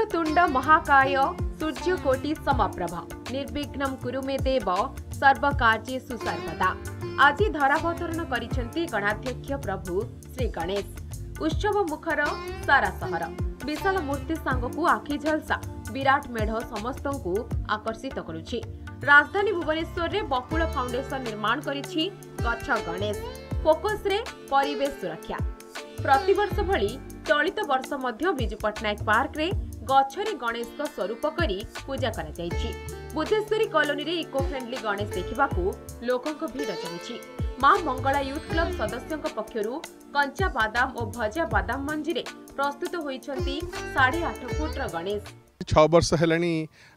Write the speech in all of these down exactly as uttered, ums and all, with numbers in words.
वक्रतुंड महाकाय सूर्यकोटि समप्रभ निर्विघ्नं कुरु मे देव सर्वकार्येषु सर्वदा। आज धरावतरण करिसेंती गणाध्यक्ष प्रभु श्री गणेश। उत्सव मुखर सारा सहर विशाल मूर्ति सांगकु आखि झलसा विराट मेढ़ समस्तंकु आकर्षित करुछि। राजधानी भुवनेश्वर रे बकुल फाउंडेशन निर्माण करिछि गच्छ गणेश। फोकस रे परिवेश सुरक्षा। प्रतिवर्ष भली चलित वर्ष मध्य विजु पट्टनायक पार्क रे गछरे गणेश का स्वरूप करी पूजा करा जायछि। बुद्धेश्वरी कॉलोनी रे इको फ्रेंडली गणेश देखिबाकू लोकंक भीड़ जमिछि। मां मंगला यूथ क्लब सदस्यों पक्षरु कंचा बादाम और भजा बादाम मंजी रे प्रस्तुत होइछंती साढ़े आठ फुटर गणेश। छह वर्ष हेलानी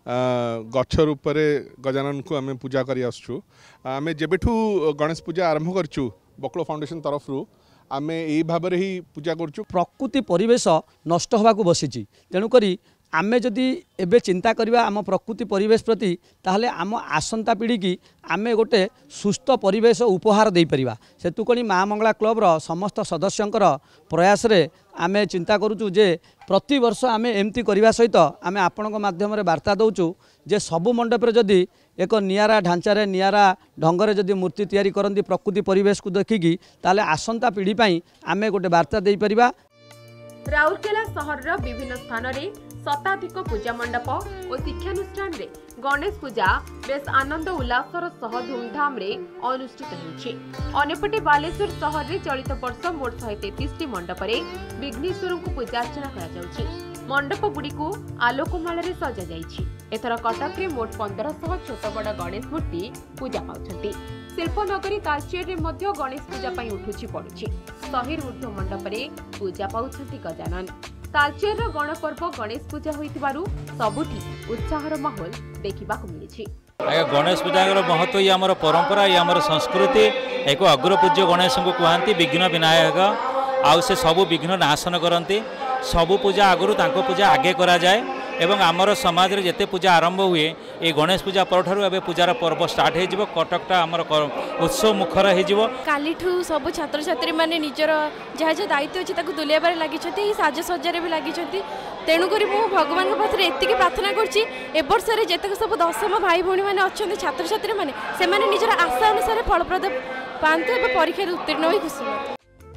गछ रूप गजानन को आम पूजा करी आसुछु। आम जेबेठू गणेश पूजा आरंभ करछु बकुल फाउंडेशन तरफ रु आम यही भाव ही पूजा करछु। प्रकृति परिवेश नष्ट होबाकू बसिछि, तेणुकरी आमे जदि एबे चिंता करिबा आम प्रकृति परिवेश प्रति ताहले आम आसंता पीढ़ी की आमे गोटे सुस्थ परिवेश उपहार दे परिबा। सेतुकणी माँ मंगला क्लब रो समस्त सदस्यंकर प्रयास रे आमे चिंता करूचु जे प्रति वर्ष आमे एमती करबा सहित आमे आपणक माध्यम रे वार्ता दउचु जे सबु मंडप रे जदि एक नियारा ढांचारे नियारा ढंगरे जदि मूर्ति तैयारी करंती प्रकृति परिवेश को देखिकी ताहले आसंता पीढ़ी पई आमे गोटे वार्ता दे परिबा। राउरकेला सहर विभिन्न स्थान रे शताधिक पूजा मंडप और शिक्षानुष्ठान रे गणेश पूजा बेस आनंद उल्लासर सह धूमधाम रे अनुष्ठित होछि। अन्यपटे बालेश्वर सहर रे चलित वर्ष मोट एक सौ तैंतीस टी मंडप रे विघ्नेश्वर को पूजा अर्चना करा जाउछि। मंडप गुडी को आलोकमाला रे सजा जाइछि। एथर कटक रे मोट पंद्रह सौ छोट बड़ गणेश मूर्ति पूजा पाउछंती। शिल्पनगरी तालचेर रे मध्य गणेश पूजा पई उठुछि पडुछि। शहीर ऊर्ध्व मंडप रे पूजा पाउछंती गजानन। तालचेर गणपर्व गणेश पूजा होइतिबारु सबुठी उत्साहर माहौल देखिबाकू मिलिछि। गणेश पूजा महत्व ये आमर परंपरा ये आमर संस्कृति एक अग्र पूज्य गणेश को कहती विघ्न विनायक आउ से सबु विघ्न नाशन करती। सबु पूजा आगु तांको पूजा आगे करा जाए एवं आमर समाज रे जेते पूजा आरंभ हुए ये गणेश पूजा परठारु एबे पूजार पर्व स्टार्ट हे जिवो। कटकटा आमर उत्सव मुखर हे जिवो। कालीठू सब छात्र छात्री माने निजर जहा जे दायित्व अछि ताकू दुलियाबारे लागि छथि, साज सज्जारे भी लागि छथि। तेणु करी मु भगवान के पाथरे एतिकी प्रार्थना करछि ए वर्ष रे जेतक सब दशम भाई भौणी माने अछन्ति छात्र छात्री माने से माने निजर आशा अनुसार फलप्रद पांतु एबे परीक्षा उत्तीर्ण होई खुशी।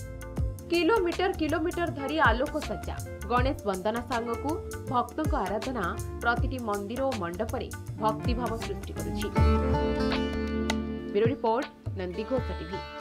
किलोमीटर किलोमीटर धरी आलोक सज्जा गणेश वंदना सांगकू भक्तों आराधना प्रतिटी मंदिर और मंडप रे भक्ति भाव सृष्टि करुछि। Bureau report Nandighosha TV.